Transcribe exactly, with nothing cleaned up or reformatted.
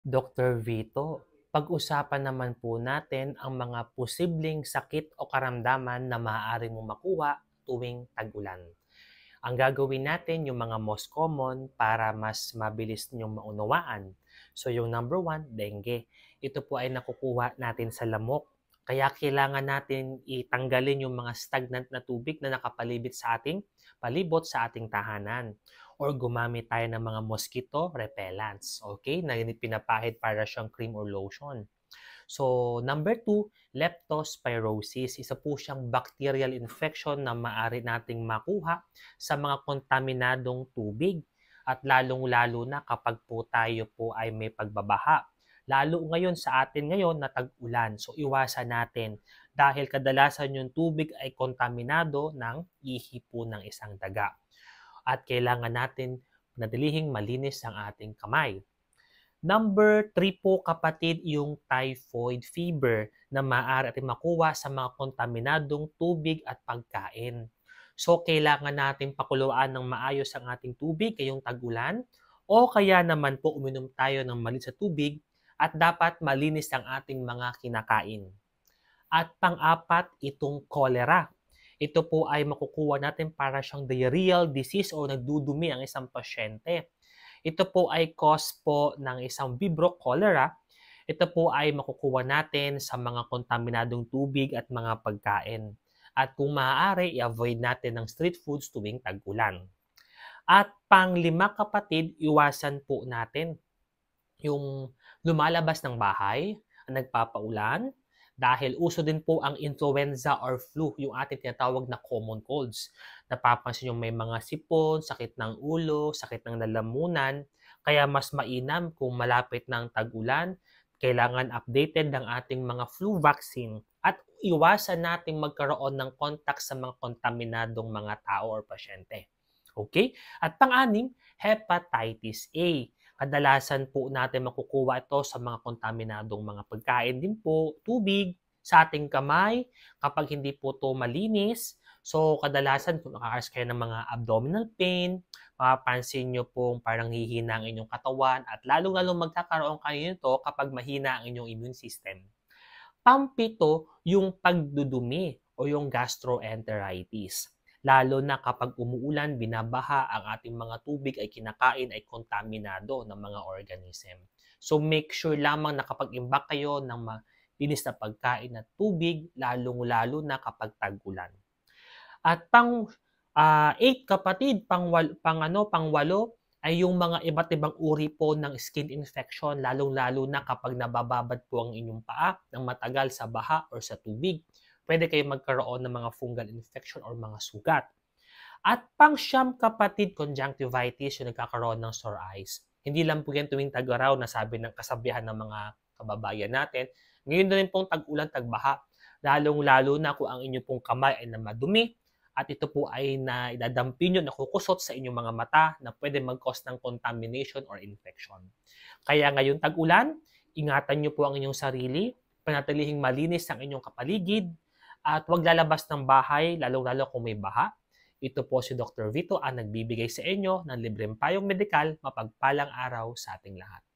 Doctor Vito, pag-usapan naman po natin ang mga posibleng sakit o karamdaman na maaari mong makuha tuwing tag-ulan. Ang gagawin natin yung mga most common para mas mabilis niyong maunawaan. So yung number one, dengue. Ito po ay nakukuha natin sa lamok. Kaya kailangan natin itanggalin yung mga stagnant na tubig na nakapalibot sa ating palibot sa ating tahanan. Or gumamit tayo ng mga mosquito repellents. Okay? Na pinapahid para siyang cream or lotion. So, number two, leptospirosis. Isa po siyang bacterial infection na maaari nating makuha sa mga kontaminadong tubig at lalong-lalo na kapag po tayo po ay may pagbabaha. Lalo ngayon sa atin ngayon na tag-ulan. So, iwasan natin dahil kadalasan yung tubig ay kontaminado ng ihi po ng isang daga. At kailangan natin nadalihing malinis ang ating kamay. Number three po kapatid, yung typhoid fever na maaari natin makuha sa mga kontaminadong tubig at pagkain. So, kailangan natin pakuluan ng maayos ang ating tubig ngayong tag-ulan o kaya naman po uminom tayo ng malinis sa tubig at dapat malinis ang ating mga kinakain. At pang-apat, itong cholera. Ito po ay makukuha natin para siyang diarrheal disease o nagdudumi ang isang pasyente. Ito po ay cause po ng isang vibrio cholera. Ito po ay makukuha natin sa mga kontaminadong tubig at mga pagkain. At kung maaari, i-avoid natin ng street foods tuwing tag-ulan. At panglima kapatid, iwasan po natin yung lumalabas ng bahay, ang nagpapaulan, dahil uso din po ang influenza or flu, yung ating tinatawag na common colds. Napapansin yung may mga sipon, sakit ng ulo, sakit ng lalamunan, kaya mas mainam kung malapit ng tag-ulan, kailangan updated ang ating mga flu vaccine at iwasan nating magkaroon ng contact sa mga kontaminadong mga tao or pasyente. Okay? At pang-anim, hepatitis A. Kadalasan po natin makukuha ito sa mga kontaminadong mga pagkain din po, tubig, sa ating kamay, kapag hindi po ito malinis. So, kadalasan kung nakakaras kayo ng mga abdominal pain, mapapansin nyo pong parang hihina ang inyong katawan at lalong-lalong magkakaroon kayo nito kapag mahina ang inyong immune system. Pampito, yung pagdudumi o yung gastroenteritis. Lalo na kapag umuulan, binabaha, ang ating mga tubig ay kinakain ay kontaminado ng mga organism. So make sure lamang na kapag imbak kayo ng malinis na pagkain at tubig, lalong-lalo na kapag tag-ulan. At pang uh, eight kapatid, pang, pang, ano, pang walo, ay yung mga iba't ibang uri po ng skin infection, lalong-lalo na kapag nabababad po ang inyong paa ng matagal sa baha or sa tubig. Pwede kayo magkaroon ng mga fungal infection or mga sugat. At pang siyam kapatid, conjunctivitis, yung nagkakaroon ng sore eyes. Hindi lang po yan tuwing tag-araw na sabi ng kasabihan ng mga kababayan natin. Ngayon na rin pong tag-ulan, tag-baha. Lalong-lalo na kung ang inyong pong kamay ay na madumi at ito po ay na idadampi nyo, nakukusot sa inyong mga mata na pwede mag-cause ng contamination or infection. Kaya ngayon tag-ulan, ingatan nyo po ang inyong sarili, panatilihing malinis ang inyong kapaligid, at huwag lalabas ng bahay, lalong-lalo kung may baha. Ito po si Doctor Vito ang nagbibigay sa inyo ng libreng payong medikal. Mapagpalang araw sa ating lahat.